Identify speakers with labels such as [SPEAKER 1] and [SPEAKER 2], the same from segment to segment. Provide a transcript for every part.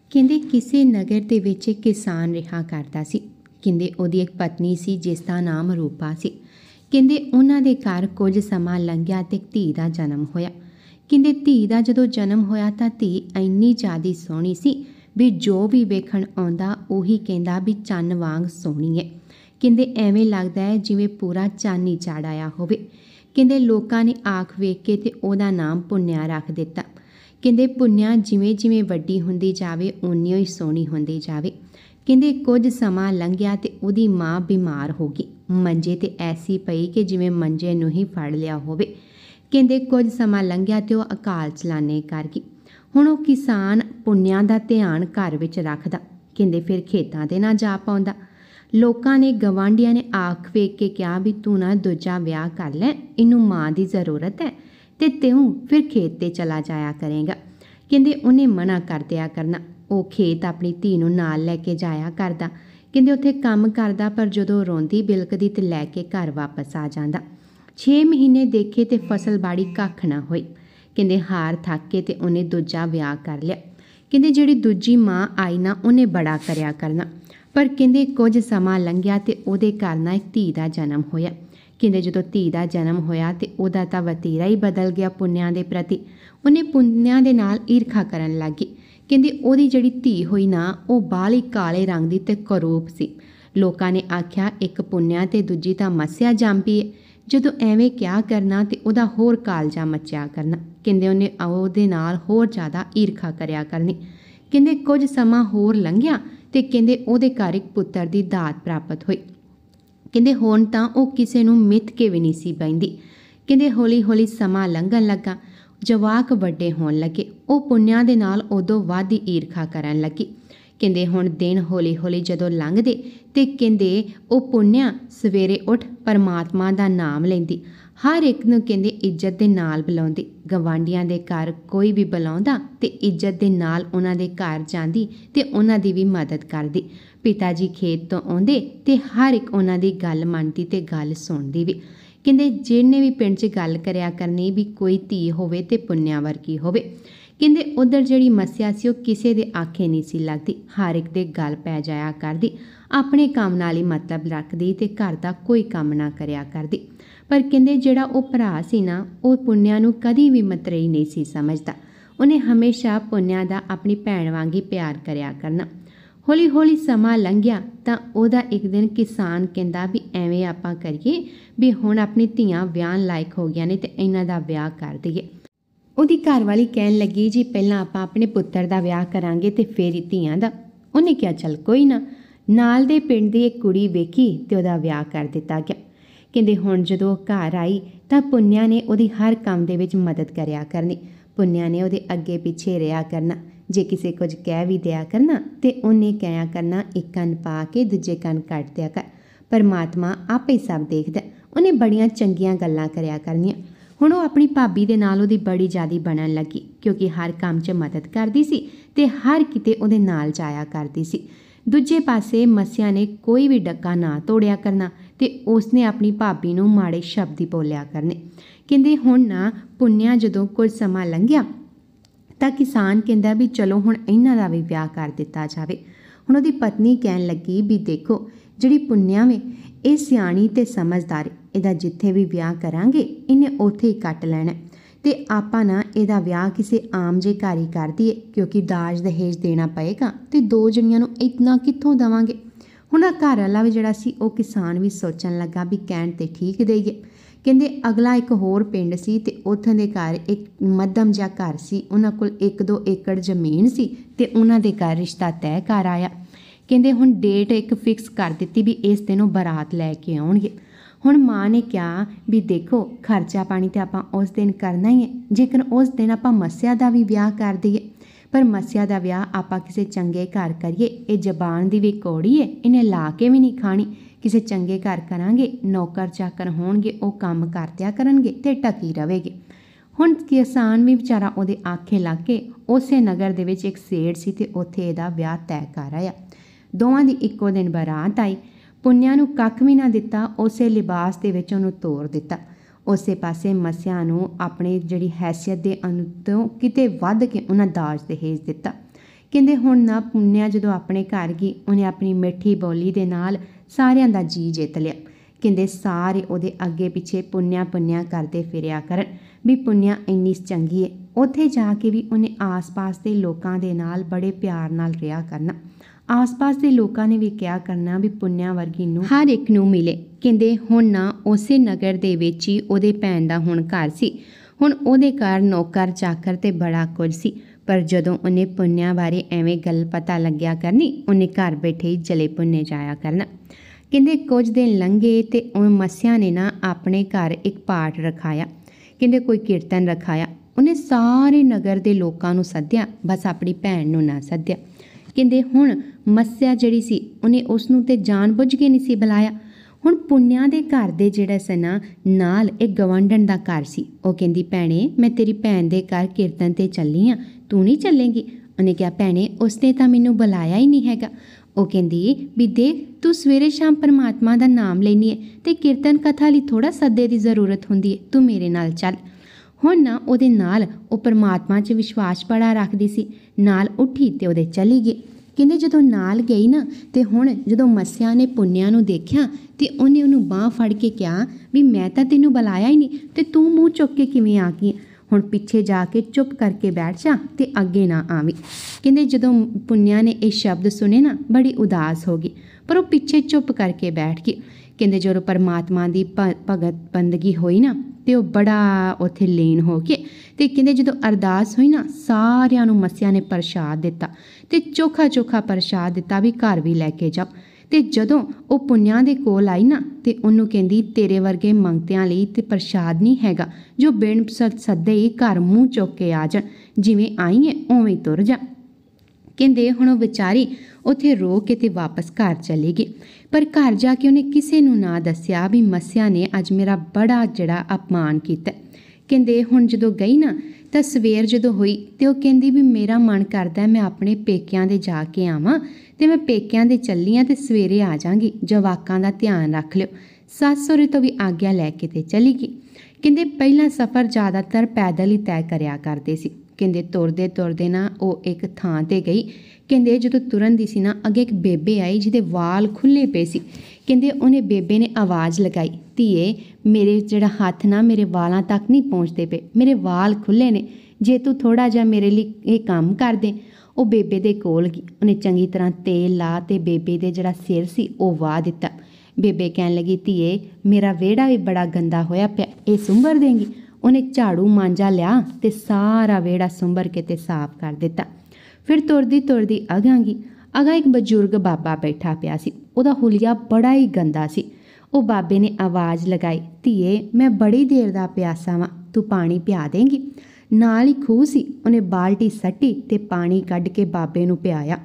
[SPEAKER 1] ਕਹਿੰਦੇ ਕਿਸੇ ਨਗਰ ਦੇ ਵਿੱਚ ਇੱਕ ਕਿਸਾਨ ਰਿਹਾ ਕਰਦਾ ਸੀ। ਕਹਿੰਦੇ ਉਹਦੀ ਇੱਕ ਪਤਨੀ ਸੀ ਜਿਸ ਦਾ ਨਾਮ ਰੂਪਾ ਸੀ। ਕਹਿੰਦੇ ਉਹਨਾਂ ਦੇ ਘਰ ਕੁਝ ਸਮਾਂ ਲੰਘਿਆ ਤੇ ਧੀ ਦਾ ਜਨਮ ਹੋਇਆ। ਕਹਿੰਦੇ ਧੀ ਦਾ ਜਦੋਂ ਜਨਮ ਹੋਇਆ ਤਾਂ ਧੀ ਇੰਨੀ ਜ਼ਿਆਦਾ ਸੋਹਣੀ ਸੀ ਵੀ ਜੋ ਵੀ ਵੇਖਣ ਆਉਂਦਾ ਉਹੀ ਕਹਿੰਦਾ ਵੀ ਚੰਨ ਵਾਂਗ ਸੋਹਣੀ ਹੈ। ਕਹਿੰਦੇ ਐਵੇਂ ਲੱਗਦਾ ਹੈ ਜਿਵੇਂ ਪੂਰਾ ਚੰਨ ਹੀ ਚੜ੍ਹ ਆਇਆ ਹੋਵੇ। ਕਹਿੰਦੇ ਲੋਕਾਂ ਨੇ ਆਖ ਵੇਖ ਕੇ ਤੇ ਉਹਦਾ ਨਾਮ ਪੁੰਨਿਆ ਰੱਖ ਦਿੱਤਾ। ਕਹਿੰਦੇ ਪੁੰਨਿਆ ਜਿਵੇਂ ਜਿਵੇਂ ਵੱਡੀ ਹੁੰਦੀ ਜਾਵੇ ਓਨੀ ਹੀ ਸੋਹਣੀ ਹੁੰਦੀ ਜਾਵੇ। ਕਹਿੰਦੇ ਕੁਝ ਸਮਾਂ ਲੰਘਿਆ ਤੇ ਉਹਦੀ ਮਾਂ ਬਿਮਾਰ ਹੋ ਗਈ, ਮੰਜੇ ਤੇ ਐਸੀ ਪਈ ਕਿ ਜਿਵੇਂ ਮੰਜੇ ਨੂੰ ਹੀ ਫੜ ਲਿਆ ਹੋਵੇ। ਕਹਿੰਦੇ ਕੁਝ ਸਮਾਂ ਲੰਘਿਆ ਤੇ ਉਹ ਅਕਾਲ ਚਲਾਣੇ ਕਰ ਗਈ। ਹੁਣ ਉਹ ਕਿਸਾਨ ਪੁੰਨਿਆ ਦਾ ਧਿਆਨ ਘਰ ਵਿੱਚ ਰੱਖਦਾ। ਕਹਿੰਦੇ ਫਿਰ ਖੇਤਾਂ 'ਤੇ ਨਾ ਜਾ ਪਾਉਂਦਾ। ਲੋਕਾਂ ਨੇ ਗਵਾਂਢੀਆਂ ਨੇ ਆਖ ਵੇਖ ਕੇ ਕਿਹਾ ਵੀ ਤੂੰ ਨਾ ਦੂਜਾ ਵਿਆਹ ਕਰ ਲੈ, ਇਹਨੂੰ ਮਾਂ ਦੀ ਜ਼ਰੂਰਤ ਹੈ ਤੇ ਤੂੰ ਫਿਰ ਖੇਤ 'ਤੇ ਚਲਾ ਜਾਇਆ ਕਰੇਗਾ। ਕਹਿੰਦੇ ਉਹਨੇ ਮਨਾ ਕਰ ਦਿਆ ਕਰਨਾ। ਉਹ ਖੇਤ ਆਪਣੀ ਧੀ ਨੂੰ ਨਾਲ ਲੈ ਕੇ ਜਾਇਆ ਕਰਦਾ। ਕਹਿੰਦੇ ਉੱਥੇ ਕੰਮ ਕਰਦਾ, ਪਰ ਜਦੋਂ ਰੋਂਦੀ ਬਿਲਕਦੀ ਤੇ ਲੈ ਕੇ ਘਰ ਵਾਪਸ ਆ ਜਾਂਦਾ। 6 ਮਹੀਨੇ ਦੇਖੇ ਤੇ ਫਸਲ ਬਾੜੀ ਕੱਖ ਨਾ ਹੋਈ। ਕਹਿੰਦੇ ਹਾਰ ਥੱਕ ਕੇ ਤੇ ਉਹਨੇ ਦੂਜਾ ਵਿਆਹ ਕਰ ਲਿਆ। ਕਹਿੰਦੇ ਜਿਹੜੀ ਦੂਜੀ ਮਾਂ ਆਈ ਨਾ ਉਹਨੇ ਬੜਾ ਕਰਿਆ ਕਰਨਾ, ਪਰ ਕਹਿੰਦੇ ਕੁਝ ਸਮਾਂ ਲੰਘਿਆ ਤੇ ਉਹਦੇ ਘਰ ਨਾ ਇੱਕ ਧੀ ਦਾ ਜਨਮ ਹੋਇਆ। ਕਹਿੰਦੇ ਜਦੋਂ ਧੀ ਦਾ ਜਨਮ ਹੋਇਆ ਤੇ ਉਹਦਾ ਤਾਂ ਵਤੀਰਾ ਹੀ ਬਦਲ ਗਿਆ ਪੁੰਨਿਆ ਦੇ ਪ੍ਰਤੀ। ਉਹਨੇ ਪੁੰਨਿਆ ਦੇ ਨਾਲ ਈਰਖਾ ਕਰਨ ਲੱਗ ਗਈ। ਕਹਿੰਦੇ ਉਹਦੀ ਜਿਹੜੀ ਧੀ ਹੋਈ ਨਾ ਉਹ ਬਾਹਲੀ ਕਾਲੇ ਰੰਗ ਦੀ ਤੇ ਕਰੂਪ ਸੀ। ਲੋਕਾਂ ਨੇ ਆਖਿਆ ਇੱਕ ਪੁੰਨਿਆ ਤੇ ਦੂਜੀ ਤਾਂ ਮੱਸਿਆ ਜੰਮੀ ਹੈ। ਜਦੋਂ ਐਵੇਂ ਕਿਹਾ ਕਰਨਾ ਤੇ ਉਹਦਾ ਹੋਰ ਕਾਲਜਾ ਮੱਚਿਆ ਕਰਨਾ। ਕਹਿੰਦੇ ਉਹਨੇ ਉਹਦੇ ਨਾਲ ਹੋਰ ਜ਼ਿਆਦਾ ਈਰਖਾ ਕਰਿਆ ਕਰਨੀ। ਕਹਿੰਦੇ ਕੁਝ ਸਮਾਂ ਹੋਰ ਲੰਘਿਆ ਤੇ ਕਹਿੰਦੇ ਉਹਦੇ ਘਰ ਇੱਕ ਪੁੱਤਰ ਦੀ ਦਾਤ ਪ੍ਰਾਪਤ ਹੋਈ। ਕਹਿੰਦੇ ਹੁਣ ਤਾਂ ਉਹ ਕਿਸੇ ਨੂੰ ਮਿੱਥ ਕੇ ਵੀ ਨਹੀਂ ਸੀ ਬਹਿੰਦੀ। ਕਹਿੰਦੇ ਹੌਲੀ ਹੌਲੀ ਸਮਾਂ ਲੰਘਣ ਲੱਗਾ, ਜਵਾਕ ਵੱਡੇ ਹੋਣ ਲੱਗੇ। ਉਹ ਪੁੰਨਿਆ ਦੇ ਨਾਲ ਉਦੋਂ ਵੱਧ ਹੀ ਈਰਖਾ ਕਰਨ ਲੱਗੀ। ਕਹਿੰਦੇ ਹੁਣ ਦਿਨ ਹੌਲੀ ਹੌਲੀ ਜਦੋਂ ਲੰਘਦੇ ਤੇ ਕਹਿੰਦੇ ਉਹ ਪੁੰਨਿਆ ਸਵੇਰੇ ਉੱਠ ਪਰਮਾਤਮਾ ਦਾ ਨਾਮ ਲੈਂਦੀ, ਹਰ ਇੱਕ ਨੂੰ ਕਹਿੰਦੇ ਇੱਜ਼ਤ ਦੇ ਨਾਲ ਬੁਲਾਉਂਦੀ। ਗਵਾਂਢੀਆਂ ਦੇ ਘਰ ਕੋਈ ਵੀ ਬੁਲਾਉਂਦਾ ਤੇ ਇੱਜ਼ਤ ਦੇ ਨਾਲ ਉਹਨਾਂ ਦੇ ਘਰ ਜਾਂਦੀ ਤੇ ਉਹਨਾਂ ਦੀ ਵੀ ਮਦਦ ਕਰਦੀ। ਪਿਤਾ ਜੀ ਖੇਤ ਤੋਂ ਆਉਂਦੇ ਤੇ ਹਰ ਇੱਕ ਉਹਨਾਂ ਦੀ ਗੱਲ ਮੰਨਦੀ ਤੇ ਗੱਲ ਸੁਣਦੀ ਵੀ। ਕਹਿੰਦੇ ਜਿਹਨੇ ਵੀ ਪਿੰਡ 'ਚ ਗੱਲ ਕਰਿਆ ਕਰਨੀ ਵੀ ਕੋਈ ਧੀ ਹੋਵੇ ਤੇ ਪੁੰਨਿਆ ਵਰਗੀ ਹੋਵੇ। ਕਹਿੰਦੇ ਉੱਧਰ ਜਿਹੜੀ ਮੱਸਿਆ ਸੀ ਉਹ ਕਿਸੇ ਦੇ ਆਖੇ ਨਹੀਂ ਸੀ ਲੱਗਦੀ, ਹਰ ਇੱਕ ਦੇ ਗੱਲ ਪੈ ਜਾਇਆ ਕਰਦੀ। ਆਪਣੇ ਕੰਮ ਨਾਲ ਹੀ ਮਤਲਬ ਰੱਖਦੀ ਤੇ ਘਰ ਦਾ ਕੋਈ ਕੰਮ ਨਾ ਕਰਿਆ ਕਰਦੀ। ਪਰ ਕਹਿੰਦੇ ਜਿਹੜਾ ਉਹ ਭਰਾ ਸੀ ਨਾ ਉਹ ਪੁੰਨਿਆ ਨੂੰ ਕਦੀ ਵੀ ਮਤਰੇਈ ਨਹੀਂ ਸੀ ਸਮਝਦਾ। ਉਹਨੇ ਹਮੇਸ਼ਾ ਪੁੰਨਿਆ ਦਾ ਆਪਣੀ ਭੈਣ ਵਾਂਗ ਹੀ ਪਿਆਰ ਕਰਿਆ ਕਰਨਾ। ਹੌਲੀ ਹੌਲੀ ਸਮਾਂ ਲੰਘਿਆ ਤਾਂ ਉਹਦਾ ਇੱਕ ਦਿਨ ਕਿਸਾਨ ਕਹਿੰਦਾ ਵੀ ਐਵੇਂ ਆਪਾਂ ਕਰੀਏ ਵੀ ਹੁਣ ਆਪਣੀ ਧੀਆਂ ਵਿਆਹਣ ਲਾਇਕ ਹੋ ਗਈਆਂ ਨੇ ਤੇ ਇਹਨਾਂ ਦਾ ਵਿਆਹ ਕਰ ਦਈਏ। ਉਹਦੀ ਘਰਵਾਲੀ ਕਹਿਣ ਲੱਗੀ ਜੀ ਪਹਿਲਾਂ ਆਪਾਂ ਆਪਣੇ ਪੁੱਤਰ ਦਾ ਵਿਆਹ ਕਰਾਂਗੇ ਤੇ ਫਿਰ ਹੀ ਧੀਆਂ ਦਾ। ਉਹਨੇ ਕਿਹਾ ਚੱਲ ਕੋਈ ਨਾ। ਨਾਲ ਦੇ ਪਿੰਡ ਦੀ ਇੱਕ ਕੁੜੀ ਵੇਖੀ ਤੇ ਉਹਦਾ ਵਿਆਹ ਕਰ ਦਿੱਤਾ ਗਿਆ। ਕਹਿੰਦੇ ਹੁਣ ਜਦੋਂ ਉਹ ਘਰ ਆਈ ਤਾਂ ਪੁੰਨਿਆ ਨੇ ਉਹਦੀ ਹਰ ਕੰਮ ਦੇ ਵਿੱਚ ਮਦਦ ਕਰਿਆ ਕਰਨੀ। ਪੁੰਨਿਆ ਨੇ ਉਹਦੇ ਅੱਗੇ ਪਿੱਛੇ ਰਿਹਾ ਕਰਨਾ। ਜੇ ਕਿਸੇ ਕੁਝ ਕਹਿ ਵੀ ਦਿਆ ਕਰਨਾ ਤੇ ਉਹਨੇ ਕਹਿਆ ਕਰਨਾ ਇੱਕ ਕੰਨ ਪਾ ਕੇ ਦੂਜੇ ਕੰਨ ਕੱਟ ਦਿਆ ਕਰ, ਪਰਮਾਤਮਾ ਆਪੇ ਹੀ ਸਭ ਦੇਖਦਾ। ਉਹਨੇ ਬੜੀਆਂ ਚੰਗੀਆਂ ਗੱਲਾਂ ਕਰਿਆ ਕਰਨੀਆਂ। ਹੁਣ ਉਹ ਆਪਣੀ ਭਾਬੀ ਦੇ ਨਾਲ ਉਹਦੀ ਬੜੀ ਜ਼ਿਆਦਾ ਬਣਨ ਲੱਗੀ, ਕਿਉਂਕਿ ਹਰ ਕੰਮ 'ਚ ਮਦਦ ਕਰਦੀ ਸੀ ਤੇ ਹਰ ਕਿਤੇ ਉਹਦੇ ਨਾਲ ਜਾਇਆ ਕਰਦੀ ਸੀ। ਦੂਜੇ ਪਾਸੇ ਮੱਸਿਆ ਨੇ ਕੋਈ ਵੀ ਡੱਕਾ ਨਾ ਤੋੜਿਆ ਕਰਨਾ ਤੇ ਉਸਨੇ ਆਪਣੀ ਭਾਬੀ ਨੂੰ ਮਾੜੇ ਸ਼ਬਦ ਹੀ ਬੋਲਿਆ ਕਰਨੇ। ਕਹਿੰਦੇ ਹੁਣ ਨਾ ਪੁੰਨਿਆ ਜਦੋਂ ਕੁਝ ਸਮਾਂ ਲੰਘਿਆ ਤਾਂ ਕਿਸਾਨ ਕਹਿੰਦਾ ਵੀ ਚਲੋ ਹੁਣ ਇਹਨਾਂ ਦਾ ਵੀ ਵਿਆਹ ਕਰ ਦਿੱਤਾ ਜਾਵੇ। ਹੁਣ ਉਹਦੀ ਪਤਨੀ ਕਹਿਣ ਲੱਗੀ ਵੀ ਦੇਖੋ ਜਿਹੜੀ ਪੁੰਨਿਆ ਵੇ ਇਹ ਸਿਆਣੀ ਤੇ ਸਮਝਦਾਰ, ਇਹਦਾ ਜਿੱਥੇ ਵੀ ਵਿਆਹ ਕਰਾਂਗੇ ਇਹਨੇ ਉੱਥੇ ਹੀ ਕੱਟ ਲੈਣਾ ਤੇ ਆਪਾਂ ਨਾ ਇਹਦਾ ਵਿਆਹ ਕਿਸੇ ਆਮ ਜੇ ਘਰ ਹੀ ਕਰ ਦਈਏ, ਕਿਉਂਕਿ ਦਾਜ ਦਹੇਜ ਦੇਣਾ ਪਏਗਾ ਤੇ 2 ਜਣੀਆਂ ਨੂੰ ਇਤਨਾ ਕਿੱਥੋਂ ਦੇਵਾਂਗੇ। ਹੁਣ ਘਰ ਵਾਲਾ ਵੀ ਜਿਹੜਾ ਸੀ ਉਹ ਕਿਸਾਨ ਵੀ ਸੋਚਣ ਲੱਗਾ ਵੀ ਕਹਿਣ ਤੇ ਠੀਕ ਦੇਈਏ। ਕਹਿੰਦੇ ਅਗਲਾ ਇੱਕ ਹੋਰ ਪਿੰਡ ਸੀ ਤੇ ਉੱਥੋਂ ਦੇ ਘਰ ਇੱਕ ਮੱਧਮ ਜਿਹਾ ਘਰ ਸੀ। ਉਹਨਾਂ ਕੋਲ 1-2 ਏਕੜ ਜ਼ਮੀਨ ਸੀ ਤੇ ਉਹਨਾਂ ਦੇ ਘਰ ਰਿਸ਼ਤਾ ਤੈਅ ਕਰ ਆਇਆ। ਕਹਿੰਦੇ ਹੁਣ ਡੇਟ ਇੱਕ ਫਿਕਸ ਕਰ ਦਿੱਤੀ ਵੀ ਇਸ ਦਿਨ ਉਹ ਬਰਾਤ ਲੈ ਕੇ ਆਉਣਗੇ। ਹੁਣ ਮਾਂ ਨੇ ਕਿਹਾ ਵੀ ਦੇਖੋ ਖਰਚਾ ਪਾਣੀ ਤਾਂ ਆਪਾਂ ਉਸ ਦਿਨ ਕਰਨਾ ਹੀ ਹੈ, ਜੇਕਰ ਉਸ ਦਿਨ ਆਪਾਂ ਮੱਸਿਆ ਦਾ ਵੀ ਵਿਆਹ ਕਰ ਦਈਏ, ਪਰ ਮੱਸਿਆ ਦਾ ਵਿਆਹ ਆਪਾਂ ਕਿਸੇ ਚੰਗੇ ਘਰ ਕਰੀਏ। ਇਹ ਜ਼ਬਾਨ ਦੀ ਵੀ ਕੌੜੀ ਹੈ, ਇਹਨੇ ਲਾ ਕੇ ਵੀ ਨਹੀਂ ਖਾਣੀ। ਕਿਸੇ ਚੰਗੇ ਘਰ ਕਰਾਂਗੇ, ਨੌਕਰ ਚਾਕਰ ਹੋਣਗੇ, ਉਹ ਕੰਮ ਕਰਦਿਆ ਕਰਨਗੇ ਤੇ ਟਕੀ ਰਹੇਗੀ। ਹੁਣ ਕਿਸਾਨ ਵੀ ਵਿਚਾਰਾ ਉਹਦੇ ਆਖੇ ਲੱਗ ਕੇ ਉਸੇ ਨਗਰ ਦੇ ਵਿੱਚ ਇੱਕ ਸੇਠ ਸੀ ਤੇ ਉੱਥੇ ਇਹਦਾ ਵਿਆਹ ਤੈਅ ਕਰ ਆਇਆ। ਦੋਵਾਂ ਦੀ ਇੱਕੋ ਦਿਨ ਬਰਾਤ ਆਈ। ਪੁੰਨਿਆ ਨੂੰ ਕੱਖ ਵੀ ਨਾ ਦਿੱਤਾ, ਉਸੇ ਲਿਬਾਸ ਦੇ ਵਿੱਚ ਉਹਨੂੰ ਤੋਰ ਦਿੱਤਾ। ਉਸੇ ਪਾਸੇ ਮੱਸਿਆ ਨੂੰ ਆਪਣੀ ਜਿਹੜੀ ਹੈਸੀਅਤ ਦੇ ਤੋਂ ਕਿਤੇ ਵੱਧ ਕੇ ਉਹਨਾਂ ਦਾਜ ਦਹੇਜ ਦਿੱਤਾ। ਕਹਿੰਦੇ ਹੁਣ ਨਾ ਪੁੰਨਿਆ ਜਦੋਂ ਆਪਣੇ ਘਰ ਗਈ, ਉਹਨੇ ਆਪਣੀ ਮਿੱਠੀ ਬੋਲੀ ਦੇ ਨਾਲ ਸਾਰਿਆਂ ਦਾ ਜੀ ਜਿੱਤ ਲਿਆ। ਕਹਿੰਦੇ ਸਾਰੇ ਉਹਦੇ ਅੱਗੇ ਪਿੱਛੇ ਪੁੰਨਿਆ ਪੁੰਨਿਆ ਕਰਦੇ ਫਿਰਿਆ ਕਰਨ ਵੀ ਪੁੰਨਿਆ ਇੰਨੀ ਚੰਗੀ ਹੈ। ਉੱਥੇ ਜਾ ਕੇ ਵੀ ਉਹਨੇ ਆਸ-ਪਾਸ ਦੇ ਲੋਕਾਂ ਦੇ ਨਾਲ ਬੜੇ ਪਿਆਰ ਨਾਲ ਰਿਹਾ ਕਰਨਾ। ਆਸ-ਪਾਸ ਦੇ ਲੋਕਾਂ ਨੇ ਵੀ ਕਿਹਾ ਕਰਨਾ ਵੀ ਪੁੰਨਿਆ ਵਰਗੀ ਨੂੰ ਹਰ ਇੱਕ ਨੂੰ ਮਿਲੇ। ਕਹਿੰਦੇ ਹੁਣ ਨਾ ਉਸੇ ਨਗਰ ਦੇ ਵਿੱਚ ਹੀ ਉਹਦੇ ਭੈਣ ਦਾ ਹੁਣ ਘਰ ਸੀ। ਹੁਣ ਉਹਦੇ ਘਰ ਨੌਕਰ ਚਾਕਰ ਤੇ ਬੜਾ ਕੁਝ ਸੀ, ਪਰ ਜਦੋਂ ਉਹਨੇ ਪੁੰਨਿਆ ਬਾਰੇ ਐਵੇਂ ਗੱਲ ਪਤਾ ਲੱਗਿਆ ਕਰਨੀ, ਉਹਨੇ ਘਰ ਬੈਠੇ ਹੀ ਜਲੇ ਭੁੰਨੇ ਜਾਇਆ ਕਰਨਾ। ਕਹਿੰਦੇ ਕੁਝ ਦਿਨ ਲੰਘੇ ਤੇ ਉਹ ਮੱਸਿਆ ਨੇ ਨਾ ਆਪਣੇ ਘਰ ਇੱਕ ਪਾਠ ਰਖਾਇਆ। ਕਹਿੰਦੇ ਕੋਈ ਕੀਰਤਨ ਰਖਾਇਆ। ਉਹਨੇ ਸਾਰੇ ਨਗਰ ਦੇ ਲੋਕਾਂ ਨੂੰ ਸੱਦਿਆ, ਬਸ ਆਪਣੀ ਭੈਣ ਨੂੰ ਨਾ ਸੱਦਿਆ। ਕਹਿੰਦੇ ਹੁਣ ਮੱਸਿਆ ਜਿਹੜੀ ਸੀ ਉਹਨੇ ਉਸ ਨੂੰ ਤੇ ਜਾਣ ਬੁੱਝ ਕੇ ਨਹੀਂ ਸੀ ਬੁਲਾਇਆ। ਹੁਣ ਪੁੰਨਿਆ ਦੇ ਘਰ ਦੇ ਜਿਹੜਾ ਸੀ ਨਾ ਨਾਲ ਇੱਕ ਗਵੰਡਣ ਦਾ ਘਰ ਸੀ। ਉਹ ਕਹਿੰਦੀ ਭੈਣੇ ਮੈਂ ਤੇਰੀ ਭੈਣ ਦੇ ਘਰ ਕੀਰਤਨ ਤੇ ਚੱਲੀ ਆ, ਤੂੰ ਨਹੀਂ ਚੱਲੇਂਗੀ? ਉਹਨੇ ਕਿਹਾ ਭੈਣੇ ਉਸਨੇ ਤਾਂ ਮੈਨੂੰ ਬੁਲਾਇਆ ਹੀ ਨਹੀਂ ਹੈਗਾ। ਉਹ ਕਹਿੰਦੀ ਵੀ ਦੇਖ ਤੂੰ ਸਵੇਰੇ ਸ਼ਾਮ ਪਰਮਾਤਮਾ ਦਾ ਨਾਮ ਲੈਣੀ ਹੈ ਤੇ ਕੀਰਤਨ ਕਥਾ ਲਈ ਥੋੜਾ ਸੱਦੇ ਦੀ ਜ਼ਰੂਰਤ ਹੁੰਦੀ ਹੈ, ਤੂੰ ਮੇਰੇ ਨਾਲ ਚੱਲ। ਹੁਣ ਨਾ ਉਹਦੇ ਨਾਲ ਉਹ ਪਰਮਾਤਮਾ 'ਚ ਵਿਸ਼ਵਾਸ ਬੜਾ ਰੱਖਦੀ ਸੀ, ਨਾਲ ਉੱਠੀ ਤੇ ਉਹਦੇ ਚਲੀ ਗਈ। ਕਹਿੰਦੇ ਜਦੋਂ ਨਾਲ ਗਈ ਨਾ ਤੇ ਹੁਣ ਜਦੋਂ ਮੱਸਿਆ ਨੇ ਪੁੰਨਿਆ ਨੂੰ ਦੇਖਿਆ ਤੇ ਉਹਨੇ ਉਹਨੂੰ ਬਾਂਹ ਫੜ ਕੇ ਕਿਹਾ ਵੀ ਮੈਂ ਤਾਂ ਤੈਨੂੰ ਬੁਲਾਇਆ ਹੀ ਨਹੀਂ ਤੇ ਤੂੰ ਮੂੰਹ ਚੁੱਕ ਕੇ ਕਿਵੇਂ ਆ ਗਈ? ਹੁਣ ਪਿੱਛੇ ਜਾ ਕੇ ਚੁੱਪ ਕਰਕੇ ਬੈਠ ਜਾ ਤੇ ਅੱਗੇ ਨਾ ਆਵੀਂ। ਕਹਿੰਦੇ ਜਦੋਂ ਪੁੰਨਿਆ ਨੇ ਇਹ ਸ਼ਬਦ ਸੁਣੇ ਨਾ ਬੜੀ ਉਦਾਸ ਹੋ ਗਈ, ਪਰ ਉਹ ਪਿੱਛੇ ਚੁੱਪ ਕਰਕੇ ਬੈਠ ਗਈ। ਕਹਿੰਦੇ ਜਦੋਂ ਪਰਮਾਤਮਾ ਦੀ ਭਗਤ ਬੰਦਗੀ ਹੋਈ ਨਾ ਤੇ ਉਹ ਬੜਾ ਉੱਥੇ ਲੀਨ ਹੋ ਕੇ ਤੇ ਕਹਿੰਦੇ ਜਦੋਂ ਅਰਦਾਸ ਹੋਈ ਨਾ ਸਾਰਿਆਂ ਨੂੰ ਮੱਸਿਆ ਨੇ ਪ੍ਰਸ਼ਾਦ ਦਿੱਤਾ ਤੇ ਚੋਖਾ ਚੋਖਾ ਪ੍ਰਸ਼ਾਦ ਦਿੱਤਾ ਵੀ ਘਰ ਵੀ ਲੈ ਕੇ ਜਾਓ। ਤੇ ਜਦੋਂ ਉਹ ਪੁੰਨਿਆ ਦੇ ਕੋਲ ਆਈ ਨਾ ਤੇ ਉਹਨੂੰ ਕਹਿੰਦੀ ਤੇਰੇ ਵਰਗੇ ਮੰਗਤਿਆਂ ਲਈ ਤੇ ਪ੍ਰਸ਼ਾਦ ਨਹੀਂ ਹੈਗਾ ਜੋ ਬਿਨ ਸੱਦੇ ਹੀ ਘਰ ਮੂੰਹ ਚੁੱਕ ਕੇ ਆ ਜਾਣ, ਜਿਵੇਂ ਆਈ ਹੈ ਉਵੇਂ ਹੀ ਤੁਰ ਜਾ। ਕਹਿੰਦੇ ਹੁਣ ਉਹ ਵਿਚਾਰੀ ਉੱਥੇ ਰੋ ਕੇ ਤੇ ਵਾਪਸ ਘਰ ਚਲੀ ਗਈ, ਪਰ ਘਰ ਜਾ ਕੇ ਉਹਨੇ ਕਿਸੇ ਨੂੰ ਨਾ ਦੱਸਿਆ ਵੀ ਮੱਸਿਆ ਨੇ ਅੱਜ ਮੇਰਾ ਬੜਾ ਜਿਹੜਾ ਅਪਮਾਨ ਕੀਤਾ। ਕਹਿੰਦੇ ਹੁਣ ਜਦੋਂ ਗਈ ਨਾ ਤਾਂ ਸਵੇਰ ਜਦੋਂ ਹੋਈ ਤੇ ਉਹ ਕਹਿੰਦੀ ਵੀ ਮੇਰਾ ਮਨ ਕਰਦਾ ਮੈਂ ਆਪਣੇ ਪੇਕਿਆਂ ਦੇ ਜਾ ਕੇ ਆਵਾਂ ਤੇ ਮੈਂ ਪੇਕਿਆਂ ਦੇ ਚੱਲੀ ਆ ਤੇ ਸਵੇਰੇ ਆ ਜਾਵਾਂਗੀ, ਜਵਾਕਾਂ ਦਾ ਧਿਆਨ ਰੱਖ ਲਿਓ। ਸੱਸ ਸਹੁਰੇ ਤੋਂ ਵੀ ਆਗਿਆ ਲੈ ਕੇ ਤੇ ਚਲੀ ਗਈ। ਕਹਿੰਦੇ ਪਹਿਲਾ ਸਫ਼ਰ ਜ਼ਿਆਦਾਤਰ ਪੈਦਲ ਹੀ ਤੈਅ ਕਰਿਆ ਕਰਦੇ ਸੀ। ਕਹਿੰਦੇ ਤੁਰਦੇ ਤੁਰਦੇ ਨਾ ਉਹ ਇੱਕ ਥਾਂ ਤੇ ਗਈ। ਕਹਿੰਦੇ ਜਦੋਂ ਤੁਰਨ ਦੀ ਸੀ ਨਾ ਅੱਗੇ ਇੱਕ ਬੇਬੇ ਆਈ ਜਿਹਦੇ ਵਾਲ ਖੁੱਲ੍ਹੇ ਪਏ ਸੀ। ਕਹਿੰਦੇ ਉਹਨੇ ਬੇਬੇ ਨੇ ਆਵਾਜ਼ ਲਗਾਈ, ਧੀਏ ਮੇਰੇ ਜਿਹੜਾ ਹੱਥ ਨਾ ਮੇਰੇ ਵਾਲਾਂ ਤੱਕ ਨਹੀਂ ਪਹੁੰਚਦੇ ਪਏ, ਮੇਰੇ ਵਾਲ ਖੁੱਲ੍ਹੇ ਨੇ, ਜੇ ਤੂੰ ਥੋੜ੍ਹਾ ਜਿਹਾ ਮੇਰੇ ਲਈ ਇਹ ਕੰਮ ਕਰ ਦੇ। ਉਹ ਬੇਬੇ ਦੇ ਕੋਲ ਗਈ, ਉਹਨੇ ਚੰਗੀ ਤਰ੍ਹਾਂ ਤੇਲ ਲਾ ਤੇ ਬੇਬੇ ਦੇ ਜਿਹੜਾ ਸਿਰ ਸੀ ਉਹ ਵਾਹ ਦਿੱਤਾ। ਬੇਬੇ ਕਹਿਣ ਲੱਗੀ ਧੀਏ ਮੇਰਾ ਵਿਹੜਾ ਵੀ ਬੜਾ ਗੰਦਾ ਹੋਇਆ ਪਿਆ, ਇਹ ਸੁੰਬਰ ਦੇਂਗੀ? ਉਹਨੇ ਝਾੜੂ ਮਾਂਜਾ ਲਿਆ ਤੇ ਸਾਰਾ ਵਿਹੜਾ ਸੁੰਬਰ ਕੇ ਤੇ ਸਾਫ਼ ਕਰ ਦਿੱਤਾ। ਫਿਰ ਤੁਰਦੀ ਤੁਰਦੀ ਅਗਾਂਹ ਗਈ। ਅਗਾਂਹ ਇੱਕ ਬਜ਼ੁਰਗ ਬਾਬਾ ਬੈਠਾ ਪਿਆ ਸੀ, ਉਹਦਾ ਹੁਲੀਆ ਬੜਾ ਹੀ ਗੰਦਾ ਸੀ। ਉਹ ਬਾਬੇ ਨੇ ਆਵਾਜ਼ ਲਗਾਈ, ਧੀਏ ਮੈਂ ਬੜੀ ਦੇਰ ਦਾ ਪਿਆਸਾ ਵਾਂ, ਤੂੰ ਪਾਣੀ ਪਿਆ ਦੇਂਗੀ? ਨਾਲ ਹੀ ਖੂਹ ਸੀ, ਉਹਨੇ ਬਾਲਟੀ ਸੱਟੀ ਤੇ ਪਾਣੀ ਕੱਢ ਕੇ ਬਾਬੇ ਨੂੰ ਪਿਆਇਆ।